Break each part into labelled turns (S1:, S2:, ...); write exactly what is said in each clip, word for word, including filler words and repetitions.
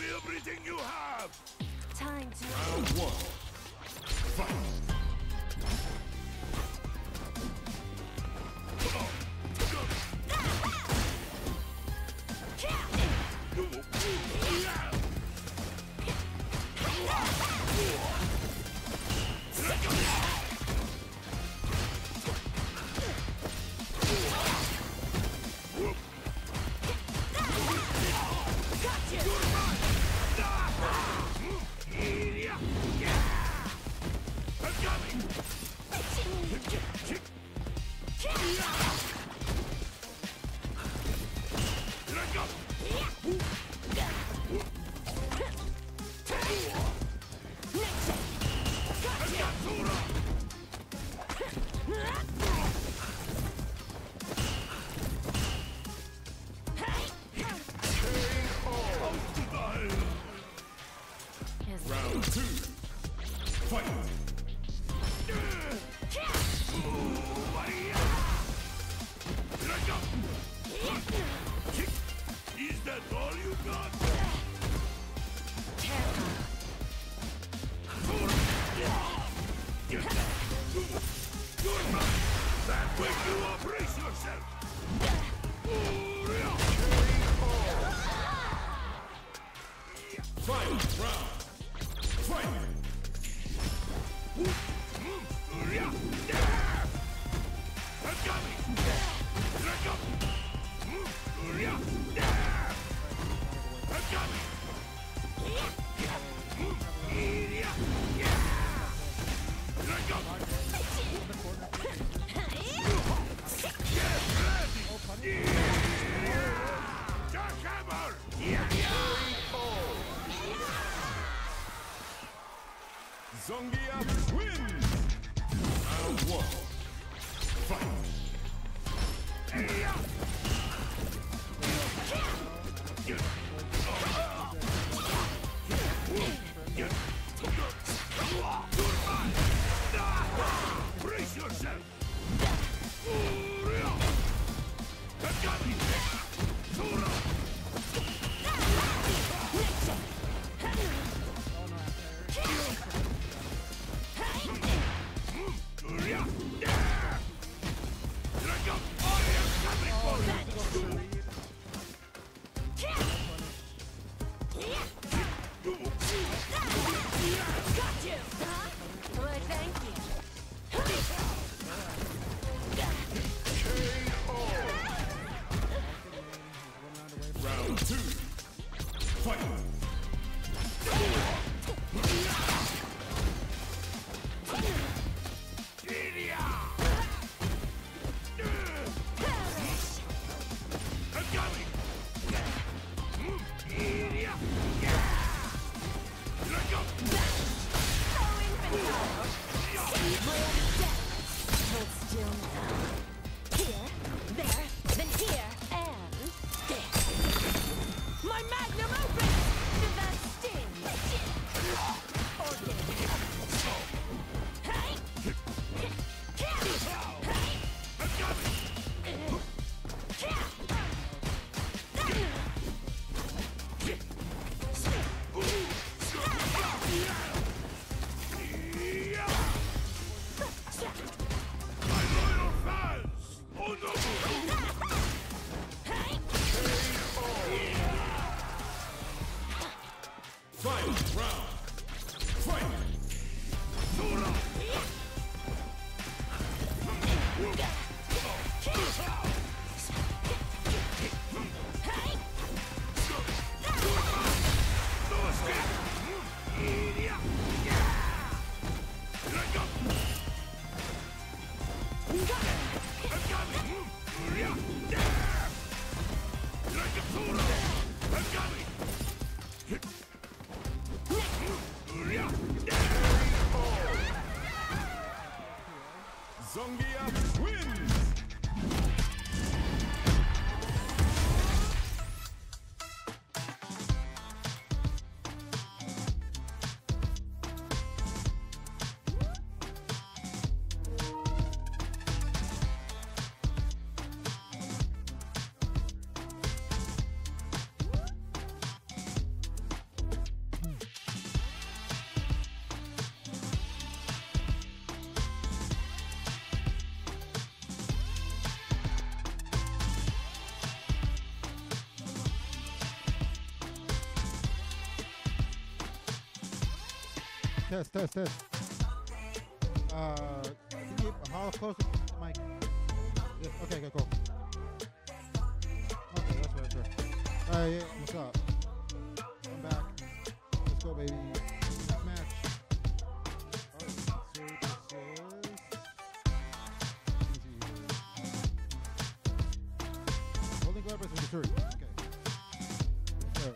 S1: me everything you have!
S2: Time to...
S1: Round one. Fight! Round two. Fight! Is that all you got? That way you up, brace yourself! Final round! Fight! Zongia wins! Round one. Fight! Brace yourself! Round two. Fight! Final round. Fight! Zongia wins!
S2: test, test, test. Uh, can you get how close to the mic? Yes. Okay, okay, cool. Okay, that's right, that's right. All right, yeah, what's up? I'm back. Let's go, baby. Match. Oh, so this is. Holding guard versus Missouri. Okay. So,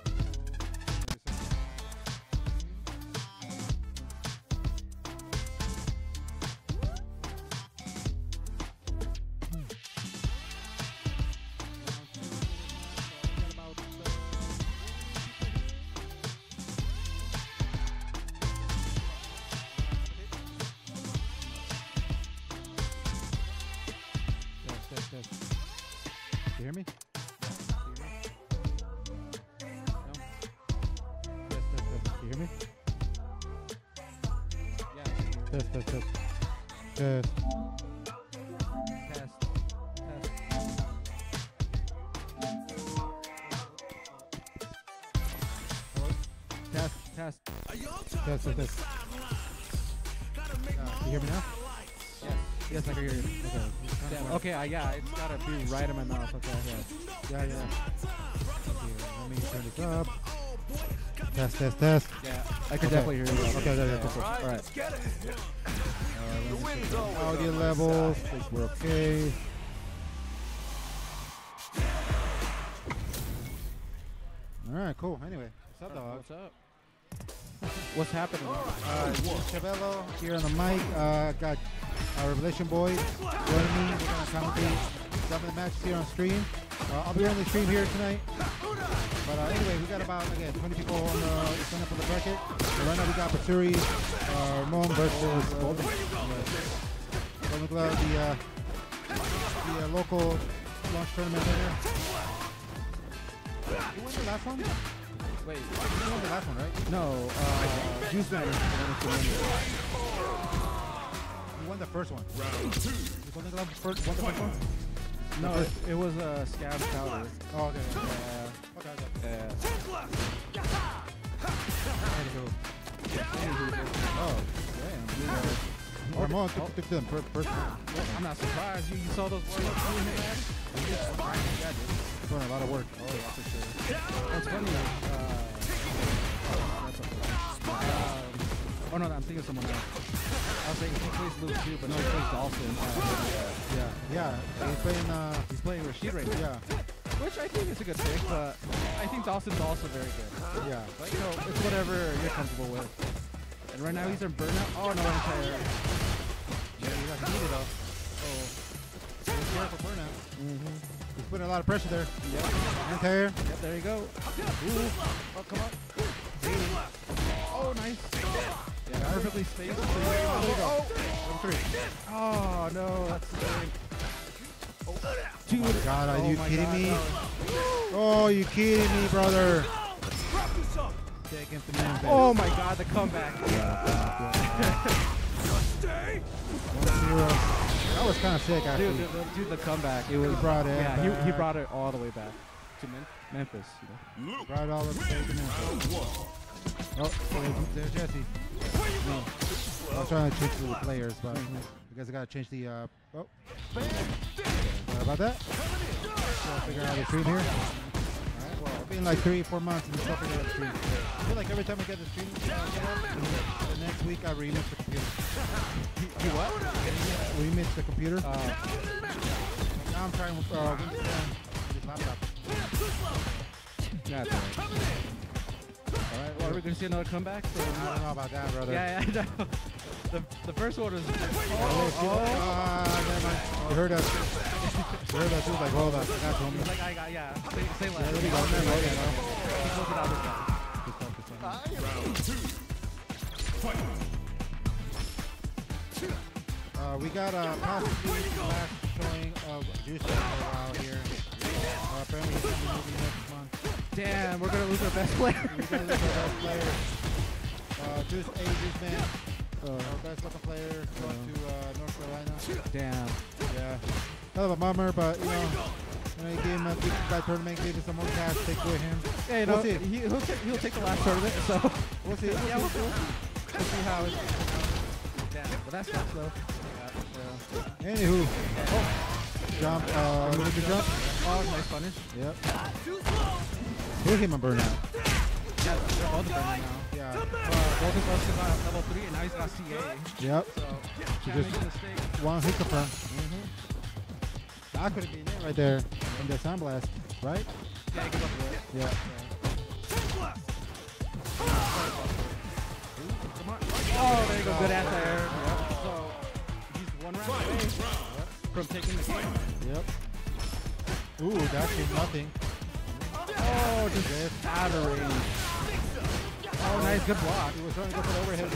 S2: you hear me? No? Test, test, test. You hear me?
S3: Yeah.
S2: Test, test, test. Test.
S3: Test. Test.
S2: Test.
S3: Test.
S2: Test, test, test. Uh, you hear me now?
S3: Yes. Yes, I can hear you.
S2: Okay.
S3: Yeah, okay, uh, yeah, it's gotta be right in my mouth. Okay, yeah.
S2: Yeah, yeah. Here, let me turn this up. Test, test, test.
S3: Yeah, I can
S2: Okay.
S3: definitely hear you.
S2: Okay, okay, okay, cool.
S3: All right.
S2: Uh, audio levels. Think we're okay. All right, cool. Anyway, what's up, dog?
S3: What's up? What's happening?
S2: Uh, Chavello here on the mic. Uh, got our Revelation boys joining me. We're gonna commentate some of the matches here on stream. Uh, I'll be on the stream here tonight. But uh, anyway, we got about again twenty people on the sign up for the bracket. So right now we got Patsuri, uh, Ramon versus Golden. Golden Glove, the uh, the uh, local launch tournament winner. You won the last one?
S3: Wait,
S2: You won the last one, right?
S3: no, uh, Juice Man is the one who's winning.
S2: You won the first one.
S1: Round two.
S2: You Golden Glove first, won the first one?
S3: No, it, it was a uh, Scab Powder.
S2: Oh, okay. Okay,
S3: Yeah.
S2: okay. okay.
S3: Yeah.
S2: Anywho.
S3: Oh, damn.
S2: Oh, Ramon took, took them per, first one.
S3: I'm not surprised. You, you saw those warm-ups doing that? Yeah, dude.
S2: Doing a lot of work.
S3: Oh, yeah, for sure. That's funny. Uh, oh, that's okay. Um, oh, no, I'm thinking of someone else. I was saying he plays Luke too, but no, he plays Dawson. Uh, yeah.
S2: Yeah, he's playing, uh,
S3: He's playing Rashid right now.
S2: yeah,
S3: Which I think is a good pick, but I think Dawson's also very good.
S2: yeah.
S3: But, you know, it's whatever you're comfortable with. And right now he's in burnout. Oh, no, I'm tired.
S2: Yeah, you got to need it though.
S3: Oh.
S2: So he's here for burnout.
S3: Mm-hmm.
S2: He's putting a lot of pressure there.
S3: Yep.
S2: Anti-air.
S3: Yep, there you go. Ooh. Oh, come on. Oh, nice. Yeah, perfectly spaced.
S2: There you go.
S3: Oh,
S2: Number three.
S3: oh, no, that's the thing. Oh, dude.
S2: Oh my God, are
S3: Oh
S2: you
S3: my
S2: kidding
S3: God,
S2: me?
S3: no.
S2: Oh, you kidding me, brother? Against the man.
S3: Oh my God, the comeback.
S2: one zero. That was kind of sick, actually.
S3: Dude, dude, dude, the comeback. It was.
S2: He brought it
S3: Yeah, he, he
S2: back.
S3: brought it all the way back to Mem- Memphis. You know.
S2: Brought it all up to the man. Oh, there's, there's Jesse. No. I was trying to change the players, but you guys got to change the. Uh, oh. Sorry about that. Trying to figure out the stream here. Alright, well, it's been like three, four months and still figuring out the stream. I feel like every time I get the stream, uh, set up, the next week I remix the computer.
S3: You what?
S2: Remix the computer.
S3: Uh,
S2: Now I'm trying with uh, Windows ten on this laptop.
S3: yeah, it's all right. All right, well, are we going to see another comeback? So,
S2: I don't know about that, brother.
S3: yeah, yeah, I know. The, the first one was.
S2: Oh,
S3: Oh, oh.
S2: uh, never mind. You heard us. You heard us. He was like, hold on. I got you, homie.
S3: He's like, I got, yeah. Say, say less.
S2: Yeah, there we go.
S3: Okay,
S2: There we go.
S3: okay, okay. He closed it out this time.
S2: Good stuff, good stuff.
S1: Round two. Fight.
S2: Uh, we got a possibly last showing of Juice for a while here. Uh, apparently he's going to be moving next month.
S3: Damn, we're going to lose our best player.
S2: We're going to lose our best player. Uh, Juice, a Juice Man, uh, our best looking player, going to uh, North Carolina.
S3: Damn.
S2: Yeah. Kind of a bummer, but you know, you know, he gave him a big guy tournament, gave him some more cash, take with him.
S3: Yeah, you
S2: We'll
S3: know,
S2: see.
S3: he, he'll, take, he'll take the last tournament, so.
S2: We'll see. We'll
S3: Yeah,
S2: see.
S3: we'll see. We'll see how it's. Damn, but that's sucks though. Yeah, yeah.
S2: Anywho, oh, jump, uh, look at the jump.
S3: Oh, nice punish.
S2: Yep. Hit him on burnout.
S3: Yeah, they're both burning now.
S2: Yeah.
S3: Uh, Golden Bus is on level three, and now he's got C A.
S2: Yep.
S3: So,
S2: He
S3: can't
S2: just
S3: make a mistake.
S2: one hit confirm. Mm-hmm. That could have been it right there in the sound blast, right?
S3: Yeah, he goes up to it.
S2: Yeah.
S3: Come on. Oh, there you go. Good anti-air. Yep. So, he's one round away from taking the game.
S2: Yep. Ooh, that did nothing.
S3: Oh, just out of range. Oh, nice. Good block.
S2: He was trying to go for the overhead.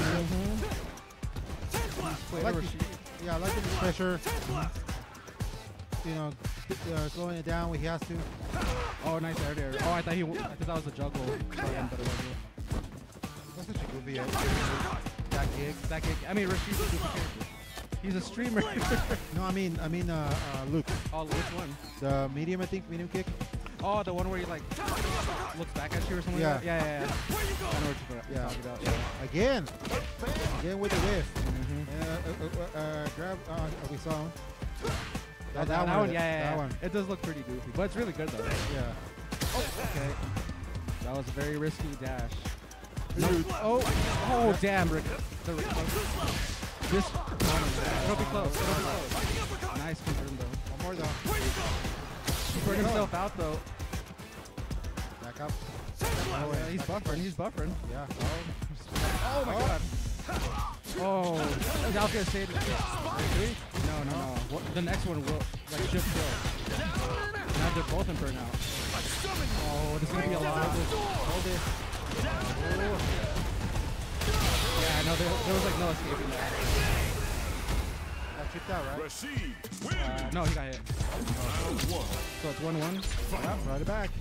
S3: Mm-hmm.
S2: I like the, yeah, I like the pressure. You know, uh, slowing it down when he has to.
S3: Oh, nice air there. Oh, I thought he. I thought that was a juggle. Sorry, but it wasn't.
S2: That's such a goofy idea.
S3: That gig. That gig. I mean, Rashid's a goofy character. He's a streamer.
S2: No, I mean, I mean, uh, uh, Luke.
S3: Oh, which one?
S2: The medium, I think, medium kick.
S3: Oh, the one where he like looks back at you or something.
S2: Yeah.
S3: Like that? Yeah, yeah, yeah. I know what you're
S2: Yeah.
S3: talking about. Yeah.
S2: Again. Again with the whiff.
S3: Mm-hmm.
S2: Uh, uh, uh, uh, grab. Uh, we saw him.
S3: Oh, that, that,
S2: one,
S3: one, yeah, yeah,
S2: that
S3: yeah.
S2: one.
S3: It does look pretty goofy, but it's really good though.
S2: Yeah.
S3: Oh, okay. That was a very risky dash. No. Oh, oh, damn, Rick. The Rick. This. It'll be close. It'll be close. Nice confirm though.
S2: One more though.
S3: He burned himself out though.
S2: Back up.
S3: Oh, yeah, he's buffering. He's buffering.
S2: Yeah.
S3: Oh my god. Oh, I was gonna say this. No, no, no. What, the next one will like shift kill. Now they're both in burnout. Oh, this is gonna be a lot. Hold it. Oh. Yeah, no, there, there was like no escaping that.
S2: Got chipped out, right?
S1: Rashid
S3: Uh,
S1: wins.
S3: no, he got hit.
S1: Round one.
S3: So it's one one.
S2: Yep, right it back.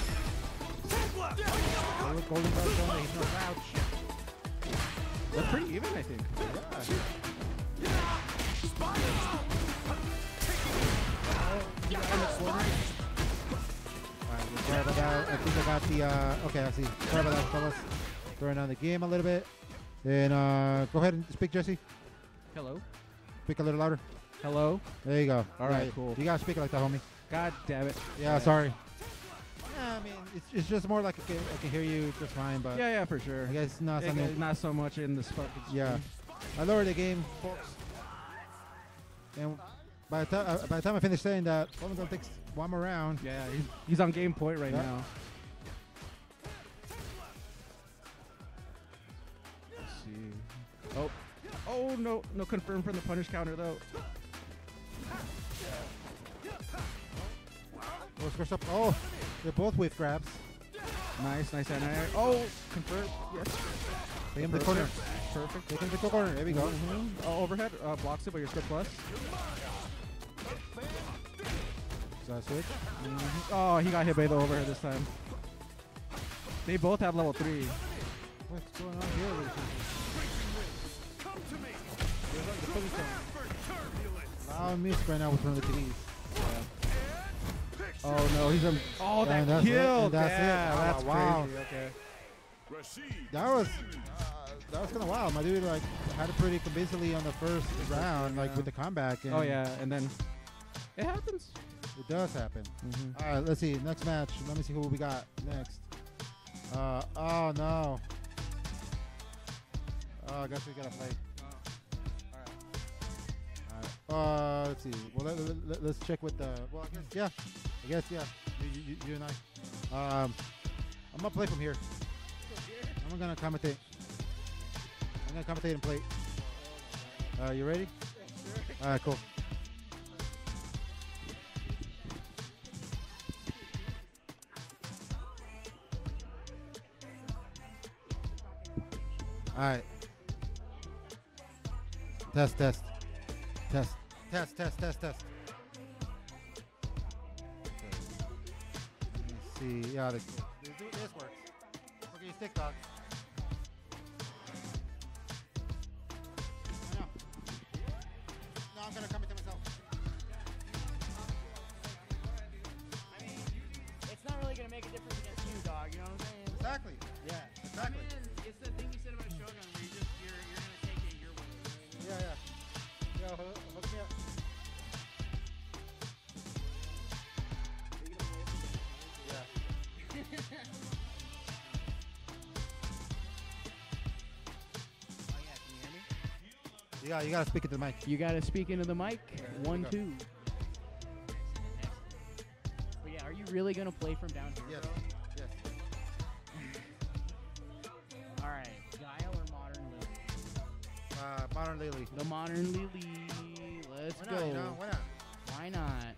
S2: Golden, golden belt zone, he's no slouch.
S3: That's pretty even, I think.
S2: Alright, sorry about that. I think I got the, uh, okay, I see. Sorry about that, fellas. Throwing down the game a little bit. Then, uh, go ahead and speak, Jesse.
S3: Hello.
S2: Speak a little louder.
S3: Hello.
S2: There you go.
S3: All right,
S2: Yeah,
S3: cool.
S2: You gotta speak like that, homie.
S3: God damn it.
S2: Yeah, sorry. Yeah, I mean, it's, it's just more like I can, I can hear you just fine, but
S3: Yeah, yeah, for sure.
S2: I guess it's not
S3: Yeah,
S2: something.
S3: not so much in the spark.
S2: Yeah. I lowered the game, folks. And by the time uh, by the time I finish saying that, only gonna take one more round.
S3: Yeah, he's, he's on game point right
S2: Yeah.
S3: now. Let's see. Oh, oh no, no confirm from the punish counter though.
S2: Oh, squash up. Oh, they're both with grabs.
S3: Nice, nice anti-air. Oh, confirm. Yes.
S2: Take him to the corner.
S3: Perfect.
S2: Take him to the corner. There we go.
S3: Mhm. Oh, overhead uh, blocks it, but you're still plus.
S2: So I switch.
S3: Mhm. Oh, he got hit by the overhead this time. They both have level three.
S2: What's going on here? with this? Loud miss right now with one of the T Vs.
S3: Oh no, he's a. Oh,
S2: Yeah,
S3: that
S2: and that's it,
S3: killed.
S2: and that's it.
S3: yeah,
S2: Wow,
S3: that's
S2: wow.
S3: crazy. Okay.
S1: Rashid
S2: That was uh, that was kind of wild. My dude like had it pretty convincingly on the first round, like
S3: yeah.
S2: with the comeback. And
S3: Oh yeah, and then it happens.
S2: it does happen.
S3: Mm-hmm.
S2: All right, let's see. Next match. Let me see who we got next. Uh, oh no. Oh, I guess we gotta play. All right. Uh, let's see. Well, let, let, let, let's check with the. Well, I guess yeah. I guess yeah. You, you, you and I. Um, I'm gonna play from here. I'm gonna commentate. I'm gonna commentate and play. Uh, you ready? All right, cool. All right. Test, test, test, test, test, test, test. Let me see. Yeah, the, this, this works. Look at your stick, dog. No, no, I'm gonna come into myself.
S4: I mean, it's not really gonna make a difference against you, dog. You know what I'm saying?
S2: Exactly.
S4: Yeah.
S2: Exactly.
S5: I mean, it's the thing you said about Shogun where you just, you're
S2: You got, you got to speak into the mic.
S5: You gotta speak into the mic. One,
S2: go.
S5: two. But yeah, are you really gonna play from down here?
S2: Yes.
S5: Bro?
S2: Yes.
S5: All right, Guile or Modern Lily?
S2: Uh, Modern Lily.
S5: The Modern Lily. Let's
S2: Why
S5: go.
S2: not, you know? Why not?
S5: Why not?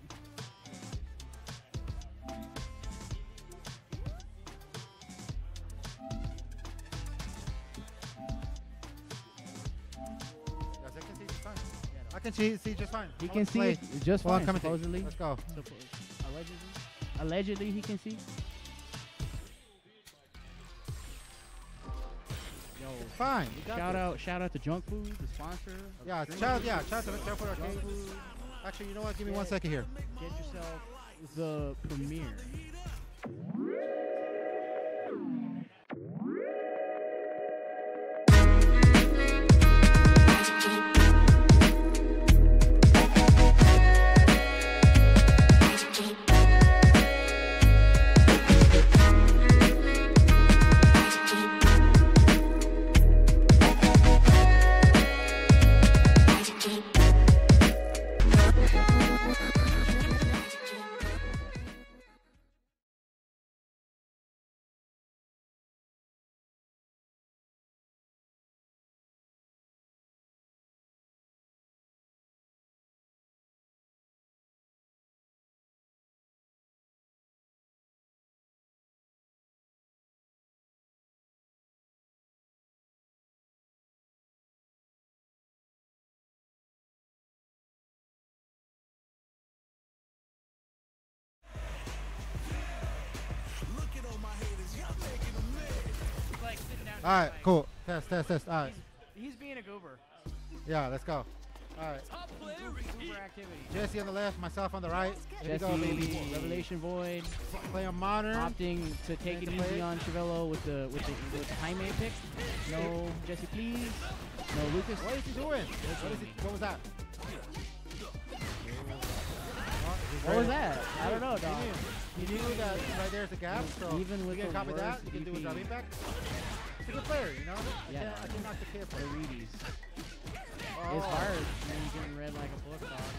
S2: Yes, I can see just fine. I can see, see just fine.
S5: He
S2: I
S5: can
S2: want to
S5: see
S2: play.
S5: it just
S2: Well,
S5: fine,
S2: I'm coming
S5: supposedly.
S2: Let's go.
S5: Suppo- allegedly. Allegedly, he can see. Yo,
S2: Fine. You got
S5: shout
S2: this.
S5: out, shout out to Junk Food, the sponsor. of
S2: Yeah,
S5: the
S2: shout,
S5: stream.
S2: yeah, shout out to Jump Food
S5: Junk
S2: Arcade.
S5: Food.
S2: Actually, you know what? Give me one second here.
S5: Get yourself the premiere. Like sitting down.
S2: All right, cool. Test, test, test. All right.
S5: He's being a goober.
S2: Yeah, let's go. All right.
S5: Goober activity.
S2: Jesse on the left, myself on the right. Here we
S5: Jesse,
S2: go, baby.
S5: Revelation Void,
S2: Play on modern.
S5: opting to take
S2: Ready
S5: it
S2: to play
S5: easy
S2: it?
S5: on Chevello with the with the with the Jaime pick. No Jesse, please. No Lucas.
S2: What is he doing? What, is he, what was that?
S5: What was that? I don't know, dog.
S2: He knew, he knew that right there's a gap, so
S5: Even with
S2: you can
S5: the
S2: copy that.
S5: worst
S2: You can do a
S5: D P.
S2: dropping back. He's a good player, you know? I
S5: Yeah.
S2: can't, I can't knock the kid
S5: The
S2: for it.
S5: Reedies.
S2: Oh.
S5: It's hard when you're getting read like a book, dog.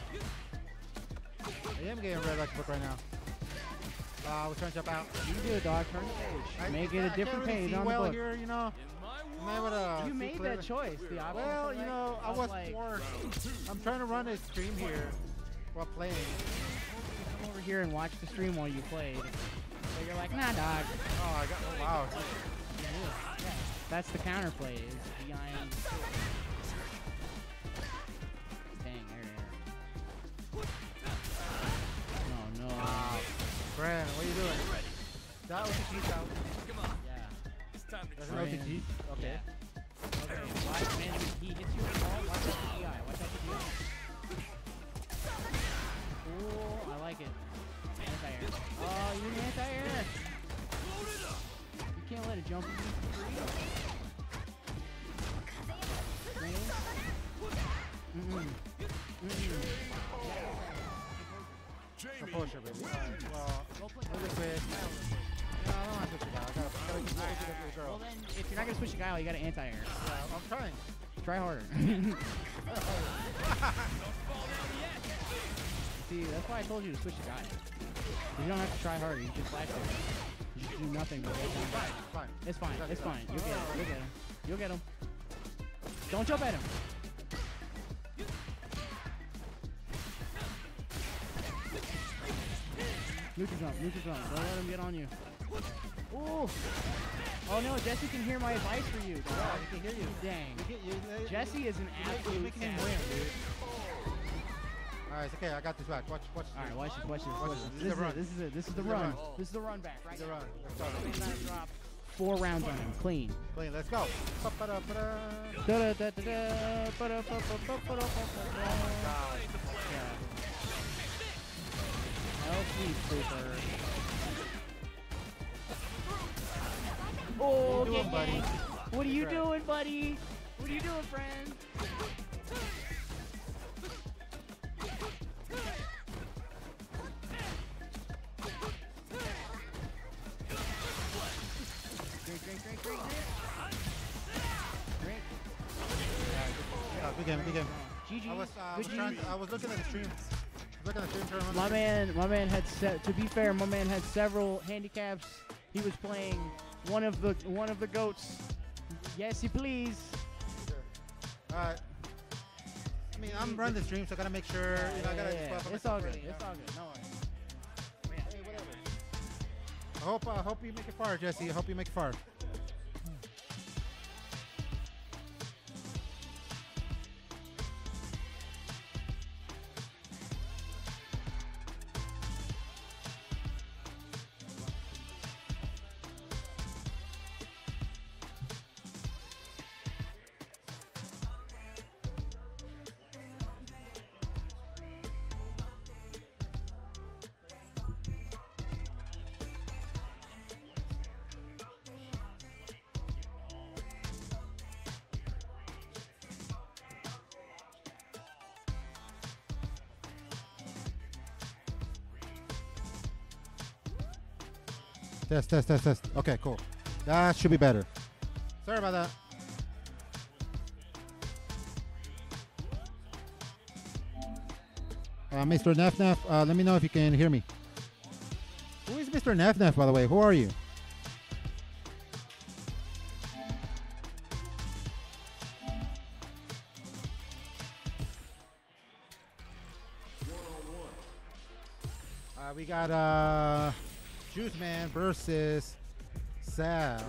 S2: I am getting red like a book right now. Uh, I was trying to jump out.
S5: You can do it, dog. Turn the page.
S2: I,
S5: Make
S2: I,
S5: it a
S2: I
S5: different
S2: can't really
S5: page
S2: see
S5: on
S2: well
S5: the book.
S2: here, you know? I'm able to
S5: You
S2: see
S5: made
S2: clearly.
S5: that choice. The opposite.
S2: Well, you
S5: right?
S2: know, I
S5: Of
S2: was
S5: like,
S2: forced. I'm trying to run a stream here while playing.
S5: come over here and watch the stream while you played. So you're like, nah, dog.
S2: Oh, I got, oh, wow.
S5: That's the counterplay. Is behind. Dang, there, there. Oh no.
S2: Wow. Brand, what are you doing? That was the cheat out.
S5: Yeah.
S2: That's an
S5: Brand.
S2: O T G? Okay.
S5: Yeah. Okay. Watch, man. He hits you with the ball. Watch out the D I. Watch out the D I. Cool. I like it. Anti-air. Oh, you're an anti-air. You can't let it jump you. Green. Mm-mm. Mm-mm.
S2: The poacher, baby. Alright, well,
S5: Go play
S2: really quick. No, I don't want to switch it out. I gotta, gotta, gotta, gotta, gotta,
S5: Well
S2: girl.
S5: then, if you're not gonna switch to Guile, you gotta anti-air.
S2: Yeah, I'm trying.
S5: Try harder. See, that's why I told you to switch to Guile. You don't have to try harder. You just flash there. You just do nothing but get down.
S2: Fine, fine.
S5: It's fine. It's fine. You'll get it. You'll get him. You'll get him. Don't jump at him. Neutral jump. Neutral jump. Don't let him get on you. Ooh. Oh no, Jesse can hear my advice for you.
S2: Yeah, he can hear you.
S5: Dang.
S2: You get, you, you,
S5: Jesse is an
S2: you're
S5: absolute
S2: making him
S5: savage.
S2: win, dude. Alright, it's okay. I got this back. Watch, watch.
S5: All right, watch this, watch this,
S2: Watch
S5: watch
S2: this.
S5: this.
S2: This is the run.
S5: This is it. This is the
S2: This is the
S5: run.
S2: run.
S5: This is the run back, right?
S2: It's a run. Let's go.
S5: And then drop four rounds on him, clean.
S2: Clean, let's go. Ba-ba-da-ba-da.
S5: Da-da-da-da-da, ba-da-ba-ba-ba-ba-da-ba-ba-da.
S2: God.
S5: Yeah. Hell sweet super. Oh,
S2: What are you doing,
S5: gang,
S2: buddy?
S5: gang. What are you
S2: Right.
S5: doing, buddy? What are you doing, friend? Drink, drink, drink, drink, drink. Drink.
S2: Yeah, job. Good game. Good game.
S5: G G.
S2: I was, uh, I
S5: Good
S2: was, trying
S5: G.
S2: to, I was looking at the stream. I was looking at the stream to remember.
S5: My man, my man had se- to be fair, my man had several handicaps. He was playing one of the one of the goats. Yes, you please.
S2: All right. I mean, I'm running the stream, so I gotta make sure. You know, I gotta.
S5: Yeah, yeah,
S2: just
S5: yeah. It's all good. It's all good. No worries.
S2: Hey, whatever. I hope. I hope you make it far, Jesse. I hope you make it far. Test, test, test, test. Okay, cool. That should be better. Sorry about that. Uh, Mister Neff Neff, uh, let me know if you can hear me. Who is Mister Neff Neff, by the way? Who are you? Uh, we got uh, Juice Man versus Sal.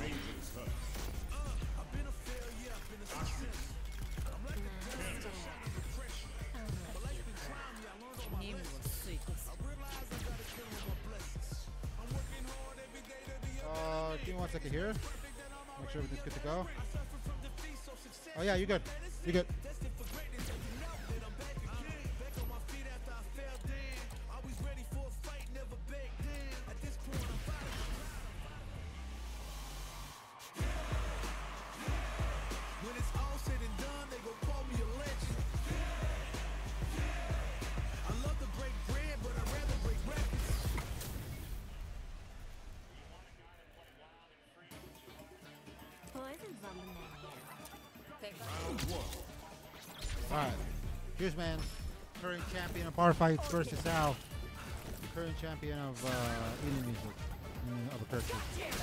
S2: Uh, give me one second here. Make sure everything's good to go. Oh yeah, you're good. You're good. Alright. Juice Man, current champion of Barfights versus Sal, current champion of uh, Eating Music in Albuquerque.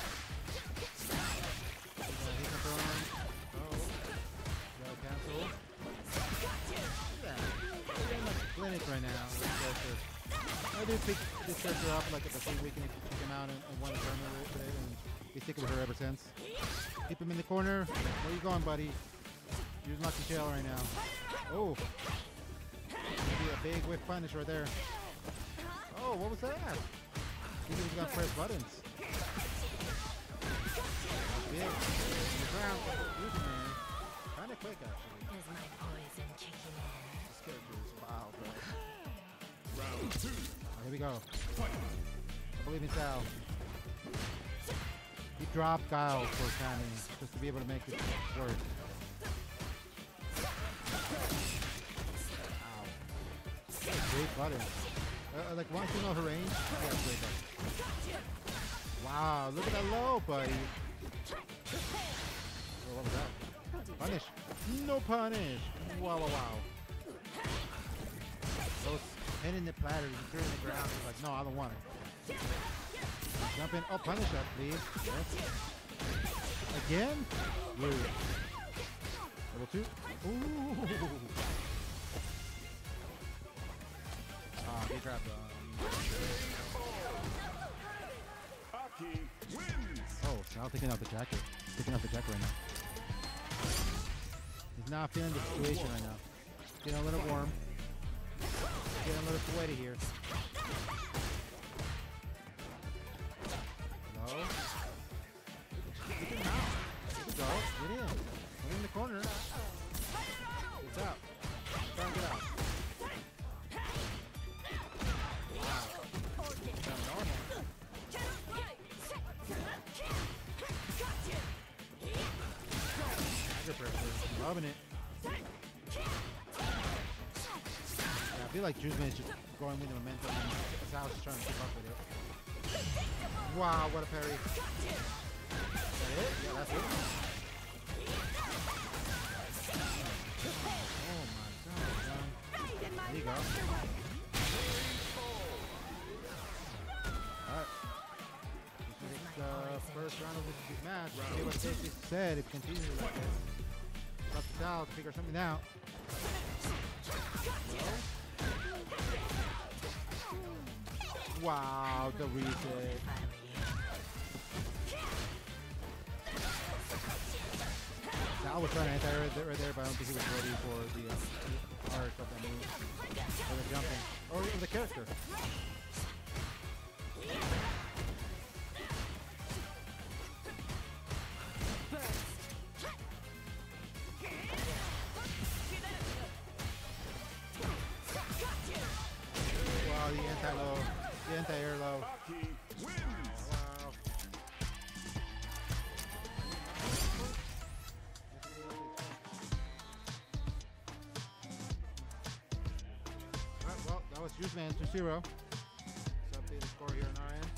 S2: Uh, he's confirmed. Oh. Gotta cancel. Yeah. Clinic right now. I did pick this character up like at the same weekend he came out and, and won the tournament today, and he's sticking with her ever since. Keep him in the corner. Where you going, buddy? You're lucky tail right now. Oh. Maybe a big whip punish right there. Oh, what was that? He was gonna press buttons. Big. On the ground. Kind of quick, actually.
S6: Is my poison kicking in?
S2: This character is wild, bro.
S1: Round two.
S2: Oh, here we go. I believe in Sal. He dropped Guile for Tammy just to be able to make it work. Ow. Great button. Uh, like once you know her range, yeah, great button. Wow, look at that low, buddy. Oh, what was that? Punish. No punish. Wow, wow, wow. Those hitting the platter, you turn the ground. It's like, no, I don't want it. Jump in. Oh, punish that, please. Yes. Again? Blue. Level two. Ooh. Ah, he dropped um,
S1: Aki wins.
S2: Oh, Sal taking out the jacket. Taking out the jacket right now. He's not feeling the situation right now. Getting a little warm. Getting a little sweaty here. Hello? Get him out. There we go. Get in. Put him in the corner. It's out. Try and get out. Wow. Sound normal. Tiger pressure. Loving it. Yeah, I feel like Juice Man is just going with the momentum and Sal's just trying to keep up with it. Wow, what a parry. Is that it? Yeah, that's it. See what Casey said. If it continues like this, got the towel to figure something out. Wow, the reset. Sal was trying to anti right there, right there, but I don't think he was ready for the, uh, the arc of the move. Or the jumping. Or the character. Wow, the anti-low. The anti-air low.
S1: Aki wins.
S2: Wow. Alright, well, that was Juice Man two zero. Let's update the score here on our end.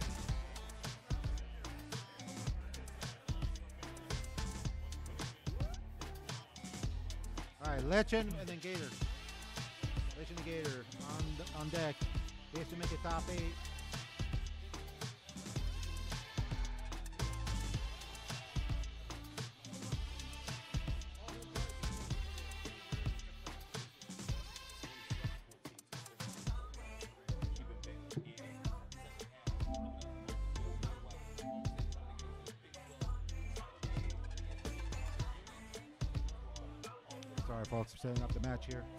S2: Alright, Legend and then Gator. Legend and Gator on, the, on deck. He has to make it top eight. Sorry, folks, I'm setting up the match here.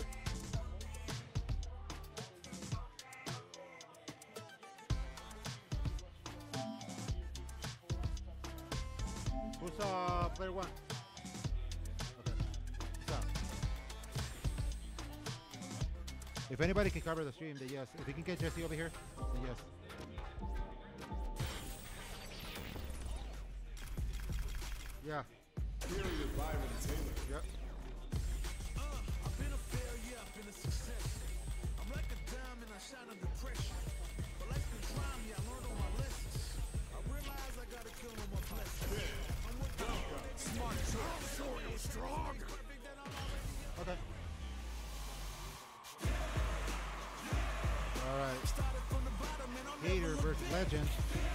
S2: Who's uh, player one? Okay. What's up? If anybody can cover the stream, then yes. If you can get Jesse over here, then yes. Yeah.
S1: Period Byron Taylor.
S2: Yep.
S7: I've been a failure, I've been a success. I'm like a diamond, I shine under pressure. But life's been trying me, I learned all my lessons. I realize I gotta kill all my blessings. I'm working on it. Smart choice. So you're strong.
S2: Okay. All right.
S7: Started from the bottom and I'll
S2: Gator
S7: never look
S2: versus
S7: back.
S2: Legend.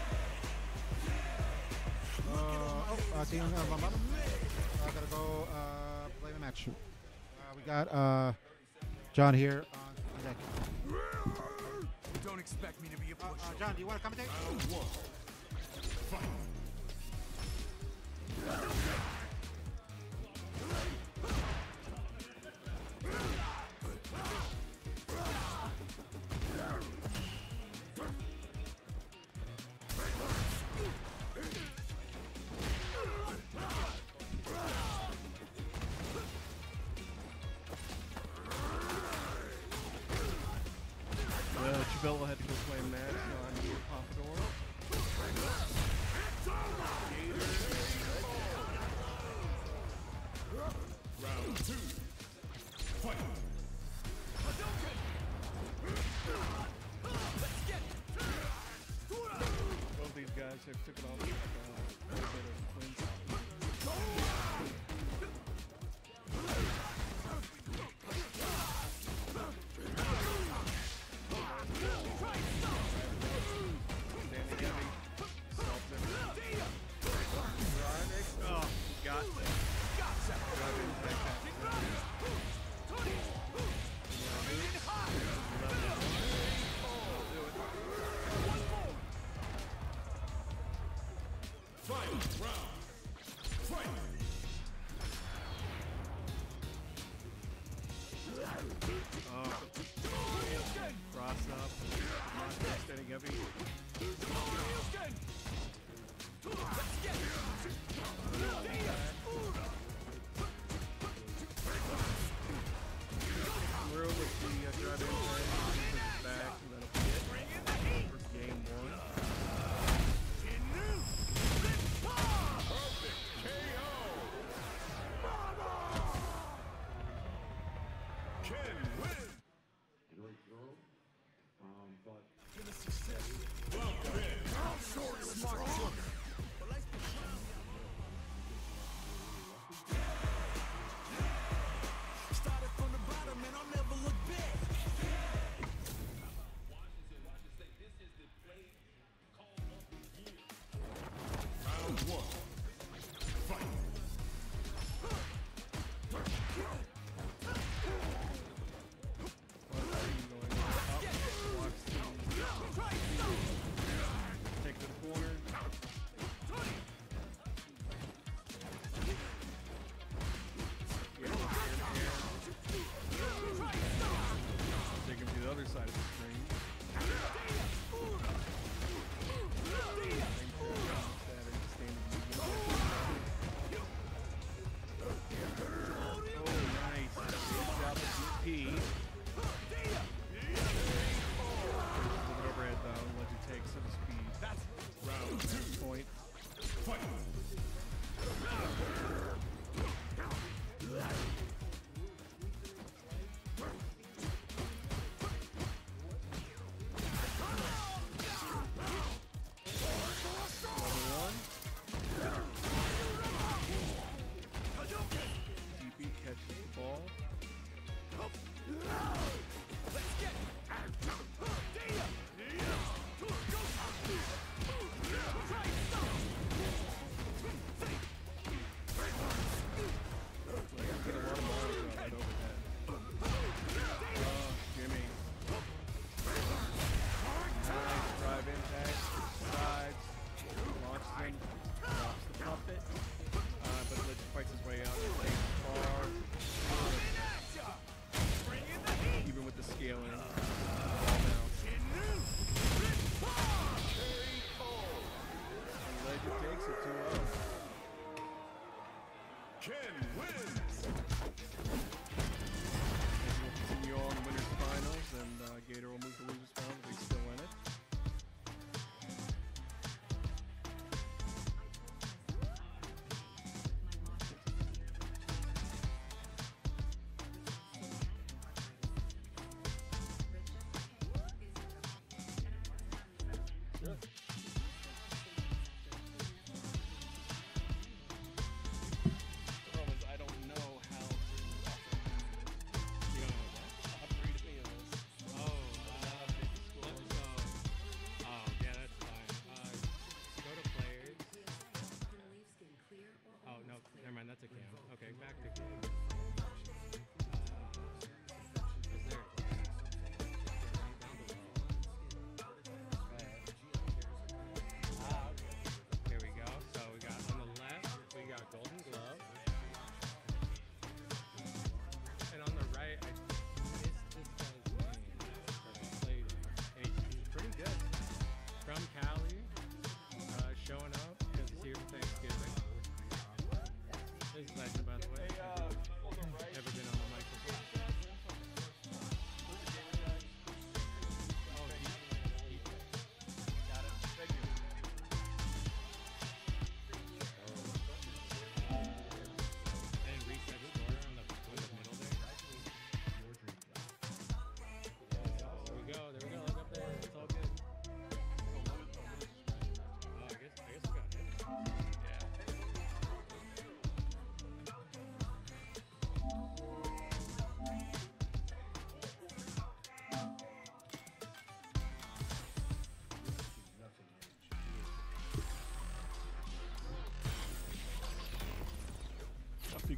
S2: Uh, oh, uh, team, uh, bum, bum. I gotta go uh, play the match. Uh, we got uh, John here on, on deck.
S7: Don't expect me to be a
S2: Uh,
S7: pusher.
S2: uh, John, do you want to commentate?
S1: Round one. Fight.
S3: Uh, Chabello had to go play Max on the Pompadour.
S1: Round two. Fight.
S3: Both these guys have took it off like, uh, a little bit of cleanse. Standing heavy. Self-limit. Oh, got
S1: Fight. Round. Fight.
S3: Oh. Cross up. Standing heavy. Through with the uh, drive in play. Push it back, and that'll be it for game one.
S1: Perfect K O. Ken wins. Welcome in.
S7: Smart choice. But life's been trying me, I started from the bottom and I'll never look back.
S1: Round one.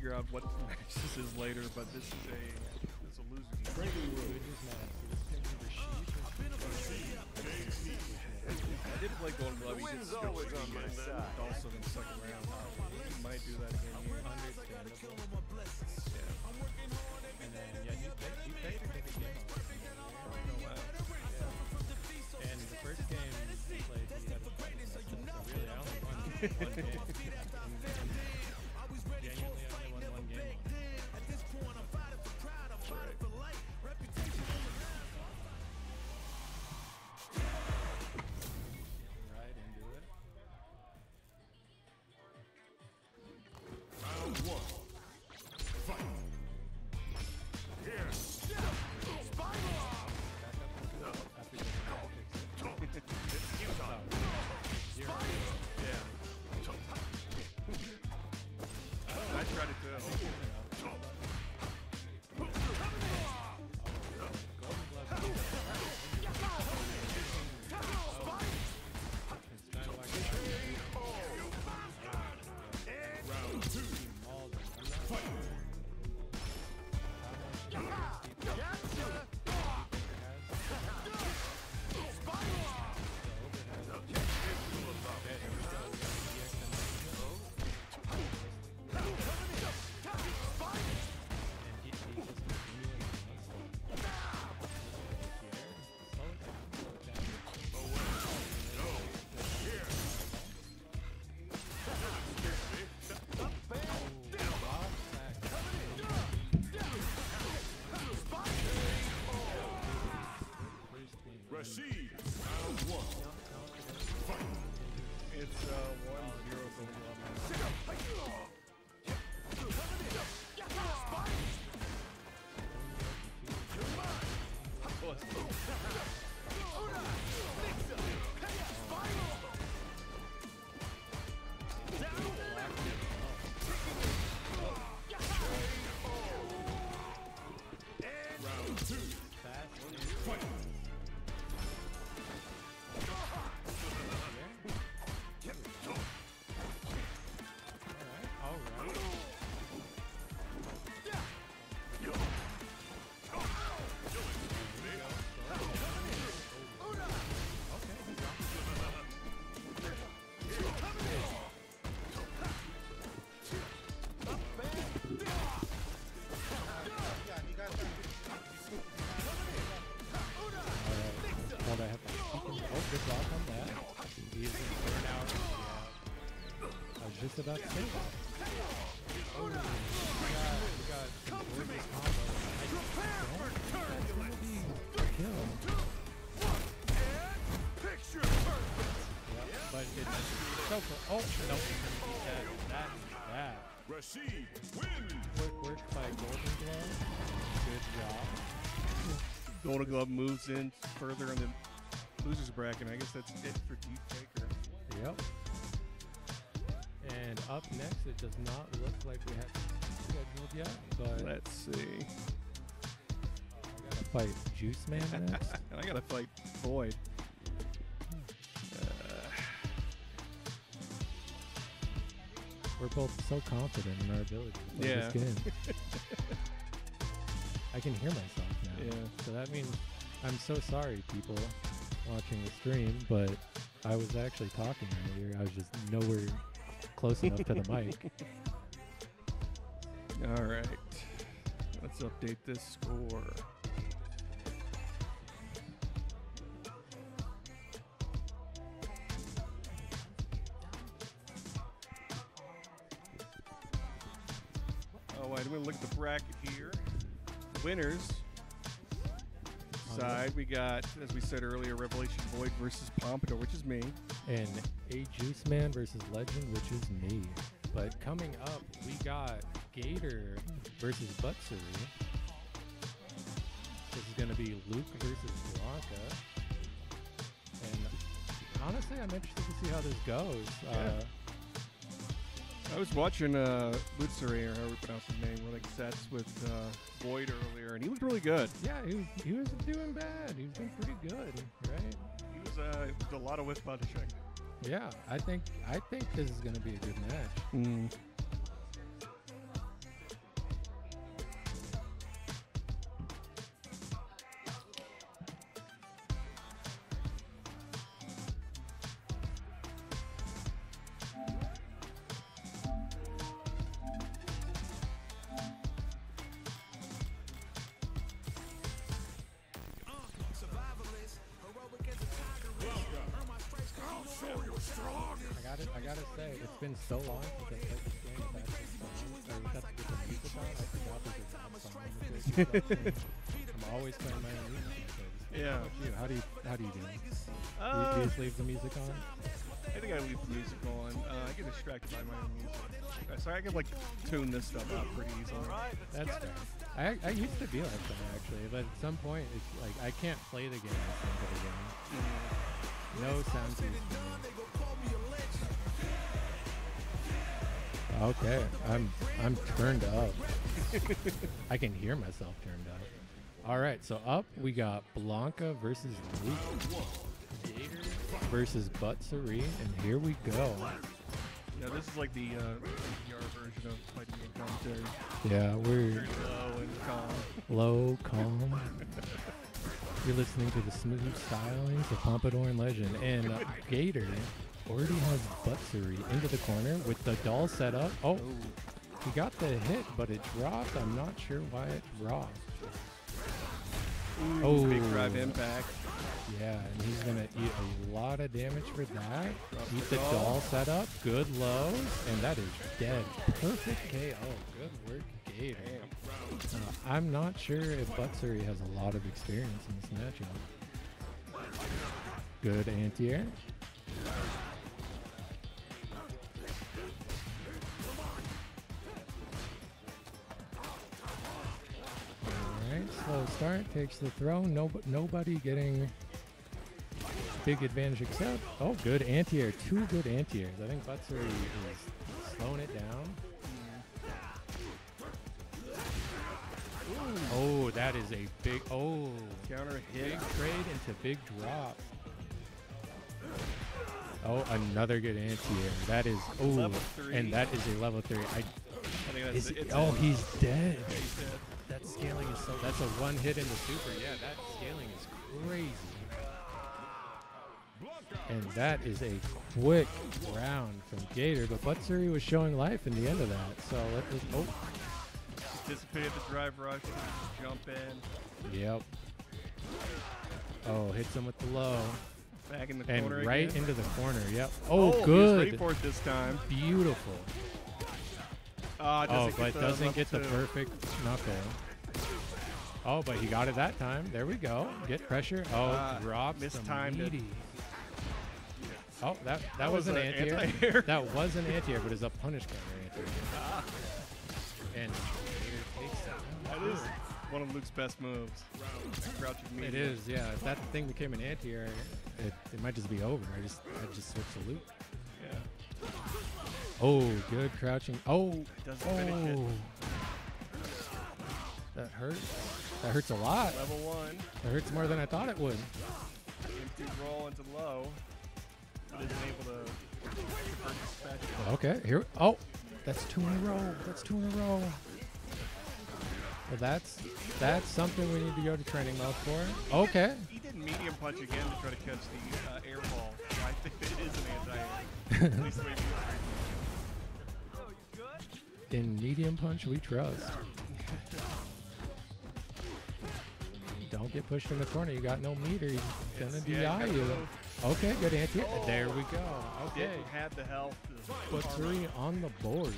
S8: figure out what match this is later, but this is a it's a losing. I did play Golden Glove. He did switch
S1: always on
S8: the,
S1: my
S8: uh,
S1: side.
S8: also in the second round. He might do that again here.
S5: Understandable.
S8: Yeah.
S5: And then, yeah, you picked, you picked a good game.
S8: Oh, wow.
S5: Yeah. And the first game we played, we had a fight. So really, I only won one game. And, and genuinely, I only won one game. Right into it.
S1: Round one. Fight. Here.
S8: I tried it too.
S1: Round two. Fight. Rashid. Round one. Fight.
S8: It's uh, one zero Golden Glove.
S1: Round two. Fight.
S3: Hold I have my speaking. Oh, good block on that. Easy burn out. Yeah. I was just about to say that. Oh, we got, we got some gorgeous combo. I don't think that's gonna be a kill. Yeah, but it's so cool. Oh, no. That, that, that.
S1: Rashid wins.
S3: Quick work by Golden Glove. Good job.
S8: Golden Glove moves in further in the losers bracket. I guess that's it for Deep Faker.
S3: Yep. And up next, it does not look like we have scheduled yet, but
S8: Let's see.
S3: we gotta fight Juice Man next.
S8: And I gotta fight Boyd. Uh,
S3: We're both so confident in our ability to play
S8: Yeah.
S3: this game. I can hear myself now.
S8: Yeah.
S3: So that means I'm so sorry, people watching the stream, but I was actually talking earlier. I was just nowhere close enough to the mic.
S8: all right. Let's update this score. Oh, wait, I'm going to look at the bracket here. Winners side, we got, as we said earlier, Revelation Void versus Pompadour, which is me.
S3: And a Juice Man versus Legend, which is me. But coming up, we got Gator versus Butsuri. This is going to be Luke versus Blanca. And honestly, I'm interested to see how this goes.
S8: Yeah.
S3: Uh,
S8: I was watching uh, Butsuri, or however you pronounce his name, like sets with uh, Void earlier, and he looked really good.
S3: yeah, he was, he was doing bad. He was doing pretty good, right?
S8: He was uh, did a lot of whiff punishing.
S3: Yeah, I think I think this is going to be a good match.
S8: Mm.
S9: I gotta, I gotta say, it's been so long since I played this game that I or got to get the music on. I forgot there's a rap song in this. I'm always playing my own music. So
S8: Yeah.
S9: how about you? How do you, how do you do?
S8: Uh,
S9: do, you, do you just leave the music on?
S8: I think I leave the music on. Uh, I get distracted by my own music. Uh, So I can like tune this stuff out pretty easily.
S9: That's fair. I, I used to be like that actually, but at some point it's like I can't play the game in front of the game. No sound cues for me. Okay, I'm I'm turned up. I can hear myself turned up. All right, so up we got Blanca versus Luke, Gator versus Butsuri, and here we go.
S8: Yeah, this is like the uh, P R version of fighting game commentary.
S9: Yeah, we're
S8: Very low and calm.
S9: low, calm. You're listening to the smooth stylings of Pompadour and Legend, and uh, Gator already has Butsuri into the corner with the doll set up. Oh, he got the hit, but it dropped. I'm not sure why it dropped.
S8: Ooh,
S9: Oh.
S8: big drive impact.
S9: Yeah, and he's gonna eat a lot of damage for that.
S8: Drops
S9: Eat
S8: the
S9: the
S8: doll.
S9: doll setup. Good lows, and that is dead. Perfect K O. Good work, Gator. Uh, I'm not sure if Butsuri has a lot of experience in this matchup. Good anti-air. Alright, slow start, takes the throw. No, nobody getting big advantage except, oh, good anti-air. Two good anti-airs. I think Butsuri is slowing it down. Oh, that is a big, oh,
S8: Counter
S9: big
S8: hit.
S9: trade into big drop. Oh, another good anti-air. That is, oh,
S8: Level three.
S9: and that is a level three. I,
S8: I think that's
S9: is
S8: it.
S9: it,
S8: It's
S9: oh,
S8: in.
S9: he's dead.
S8: He's dead.
S9: That scaling is so, that's a one hit in the super. Yeah, that scaling is crazy. And that is a quick round from Gator, but Butsuri was showing life in the end of that. So let this, oh,
S8: Anticipated the drive rush. Jump in.
S9: yep. Oh, hits him with the low.
S8: Back in the
S9: And
S8: corner
S9: right
S8: again.
S9: into the corner, yep.
S8: Oh,
S9: Oh,
S8: he was
S9: good.
S8: ready for it this time.
S9: Beautiful.
S8: Uh,
S9: Oh,
S8: doesn't
S9: but
S8: get the
S9: doesn't
S8: level
S9: get the
S8: two.
S9: perfect knuckle. Oh, but he got it that time. There we go. Get pressure. Oh,
S8: Uh,
S9: drops
S8: mistimed
S9: some
S8: it.
S9: meaty. Oh, that that,
S8: That
S9: was,
S8: was
S9: an
S8: a
S9: anti-air.
S8: anti-air.
S9: That was an anti-air, but it's a punish counter anti-air. And Gator takes that.
S8: That is one of Luke's best moves. Crouching
S9: It
S8: medium.
S9: is, yeah. If that thing became an anti-air, it, it might just be over. I just I just switch to loop.
S8: Yeah.
S9: Oh, good crouching. Oh,
S8: Doesn't finish it.
S9: oh. That hurts. That hurts a lot.
S8: Level one.
S9: That hurts more than I thought it would.
S8: Empty roll into low. But isn't able to convert the special.
S9: Okay, here. Oh, that's two in a row. That's two in a row. Well, that's that's something we need to go to training mode for. Okay.
S8: He did medium punch again to try to catch the uh, air ball. So I think it is an anti-air. At least the way he was
S9: In medium punch, we trust. Don't get pushed in the corner. You got no meter. He's gonna
S8: It's- yeah,
S9: D I
S8: he's
S9: you.
S8: got no-
S9: Okay, good anti.
S8: Oh.
S9: There we go. Okay.
S8: Didn't have the health. to
S9: But
S8: farm
S9: three
S8: up.
S9: on the board.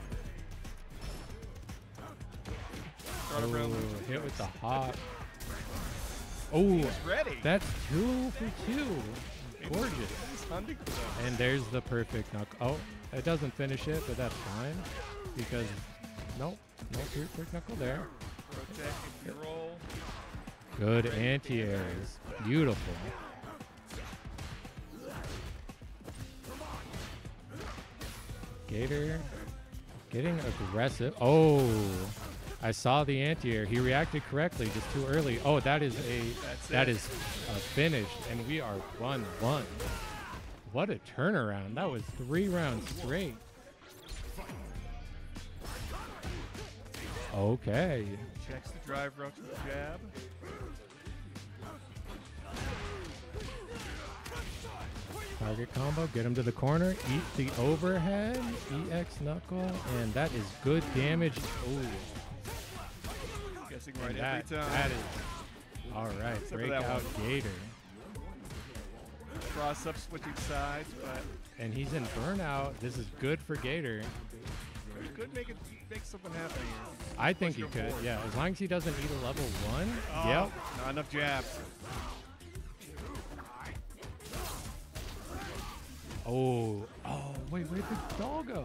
S8: Start around
S9: Oh,
S8: the-
S9: hit with the hop.
S8: He
S9: Oh,
S8: was ready.
S9: that's two for two. Gorgeous.
S8: He's hunting for them.
S9: And there's the perfect knuckle. Oh, it doesn't finish it, but that's fine. Because, nope, no perfect knuckle there.
S8: Protect if you roll.
S9: Good anti-airs. Beautiful. Gator getting aggressive. Oh, I saw the anti-air. He reacted correctly, just too early. Oh, that is a
S8: That's
S9: that
S8: it.
S9: is a finish, and we are one one. What a turnaround! That was three rounds straight. Okay.
S8: Checks the drive rush with the jab.
S9: Target combo, get him to the corner, eat the overhead, E X knuckle, and that is good damage. Ooh,
S8: Guessing
S9: and
S8: right
S9: that,
S8: every time.
S9: that is, all right,
S8: Except for that
S9: breakout
S8: one.
S9: Gator.
S8: cross up, switching sides, but
S9: And he's in burnout. This is good for Gator.
S8: he could make it make something happen here.
S9: I think he
S8: Push
S9: could.
S8: him forward.
S9: Yeah, as long as he doesn't eat a level one.
S8: Oh,
S9: Yep.
S8: Not enough jabs.
S9: Oh. Oh, wait, where'd the doggo?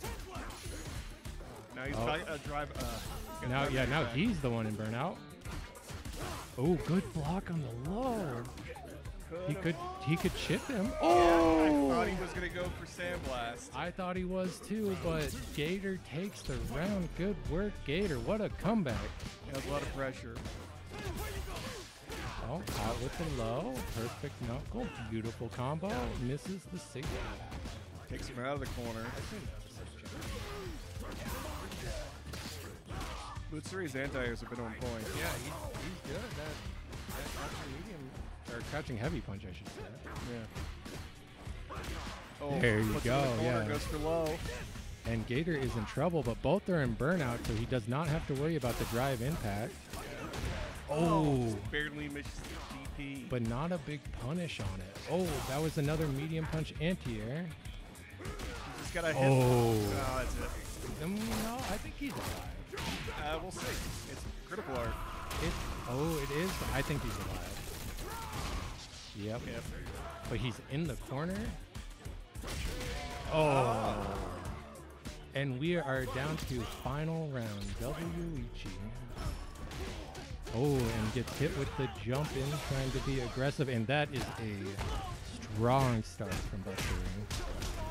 S8: Now he's
S9: Oh.
S8: trying uh, drive. Uh, he's gonna
S9: Now,
S8: drive
S9: yeah,
S8: back
S9: now
S8: back.
S9: he's the one in burnout. Oh, good block on the low. He
S8: Could've-
S9: could he could chip him.
S8: Yeah,
S9: Oh!
S8: I thought he was gonna go for Sandblast.
S9: I thought he was too, but Gator takes the round. Good work, Gator. What a comeback.
S8: He has a lot of pressure.
S9: Oh, out with the low. Perfect knuckle. Beautiful combo. Misses the signal.
S8: Takes him out of the corner. Lutsuri's anti-airs have been on point.
S9: Yeah, he's, he's good. That, that crouching medium, or crouching heavy punch, I should say.
S8: Yeah. Oh,
S9: There you
S8: puts him in the
S9: go,
S8: corner,
S9: yeah.
S8: Goes for low.
S9: And Gator is in trouble, but both are in burnout, so he does not have to worry about the drive impact. Oh,
S8: Barely missed the D P.
S9: but not a big punish on it. Oh, that was another medium punch anti-air.
S8: He's just gotta hit.
S9: Oh.
S8: Oh, that's it.
S9: Um, no, I think he's alive.
S8: Uh, we'll see. It's critical art.
S9: It, oh, it is. I think he's alive. Yep.
S8: Yep.
S9: But he's in the corner. Oh. And we are down to final round. W Ichi. Oh, and gets hit with the jump in, trying to be aggressive. And that is a strong start from Buster.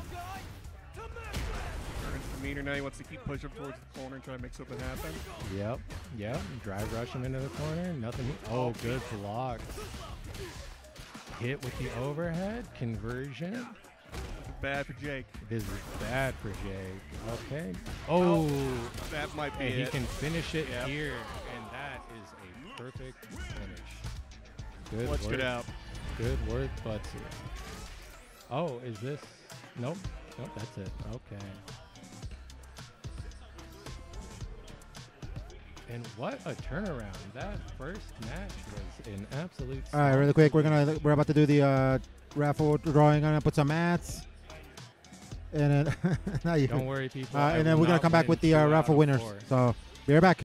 S8: Turns the meter now. He wants to keep pushing towards the corner and try to make something happen.
S9: Yep, yep. Drive rush him into the corner. Nothing. Oh, good block. Hit with the overhead. Conversion.
S8: Bad for Jake.
S9: This is bad for Jake. Okay. Oh,
S8: That might be
S9: and he
S8: it.
S9: can finish it
S8: Yep.
S9: here. And that is a perfect finish. Good
S8: Clutched
S9: work.
S8: it out.
S9: Good work, Butsy. Oh, is this? Nope. Nope, that's it. Okay. And what a turnaround. That first match was an absolute
S2: All right, really quick, we're gonna we're about to do the uh, raffle drawing. I'm gonna put some mats, and then now you.
S9: Don't worry, people.
S2: Uh,
S9: I
S2: and then
S9: will
S2: we're gonna
S9: not
S2: come back
S9: win
S2: with the
S9: two
S2: uh,
S9: out
S2: raffle
S9: of
S2: winners.
S9: four.
S2: So be right back.